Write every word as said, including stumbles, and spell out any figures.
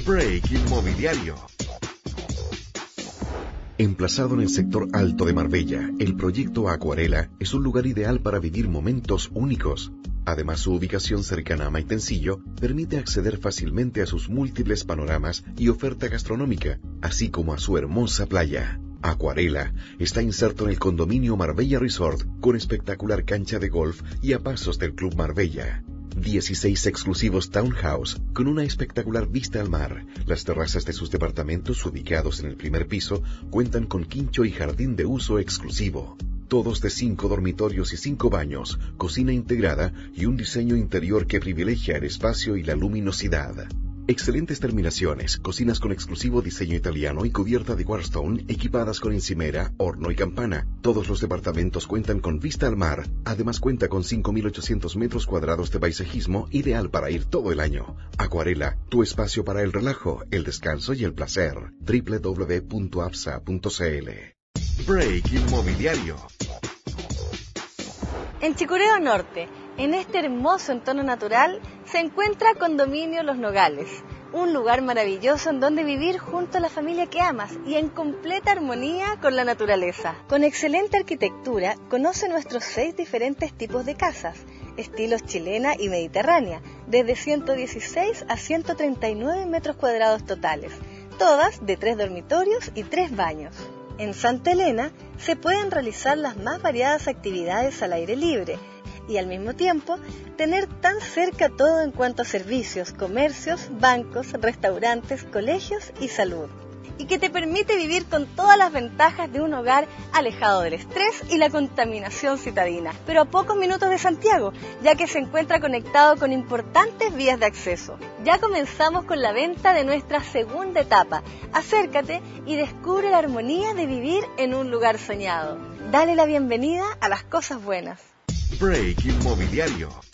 Break Inmobiliario. Emplazado en el sector alto de Marbella, el proyecto Acuarela es un lugar ideal para vivir momentos únicos. Además, su ubicación cercana a Maitencillo permite acceder fácilmente a sus múltiples panoramas y oferta gastronómica, así como a su hermosa playa. Acuarela está inserto en el condominio Marbella Resort, con espectacular cancha de golf y a pasos del Club Marbella. dieciséis exclusivos townhouse con una espectacular vista al mar. Las terrazas de sus departamentos, ubicados en el primer piso, cuentan con quincho y jardín de uso exclusivo. Todos de cinco dormitorios y cinco baños, cocina integrada y un diseño interior que privilegia el espacio y la luminosidad. Excelentes terminaciones, cocinas con exclusivo diseño italiano y cubierta de Waterstone equipadas con encimera, horno y campana. Todos los departamentos cuentan con vista al mar. Además cuenta con cinco mil ochocientos metros cuadrados de paisajismo, ideal para ir todo el año. Acuarela, tu espacio para el relajo, el descanso y el placer. doble u doble u doble u punto apsa punto c l. Break Inmobiliario. En Chicureo Norte, en este hermoso entorno natural, se encuentra Condominio Los Nogales, un lugar maravilloso en donde vivir junto a la familia que amas y en completa armonía con la naturaleza. Con excelente arquitectura, conoce nuestros seis diferentes tipos de casas, estilos chilena y mediterránea, desde ciento dieciséis a ciento treinta y nueve metros cuadrados totales, todas de tres dormitorios y tres baños. En Santa Elena se pueden realizar las más variadas actividades al aire libre y al mismo tiempo tener tan cerca todo en cuanto a servicios, comercios, bancos, restaurantes, colegios y salud. Y que te permite vivir con todas las ventajas de un hogar alejado del estrés y la contaminación citadina, pero a pocos minutos de Santiago, ya que se encuentra conectado con importantes vías de acceso. Ya comenzamos con la venta de nuestra segunda etapa. Acércate y descubre la armonía de vivir en un lugar soñado. Dale la bienvenida a las cosas buenas. Break Inmobiliario.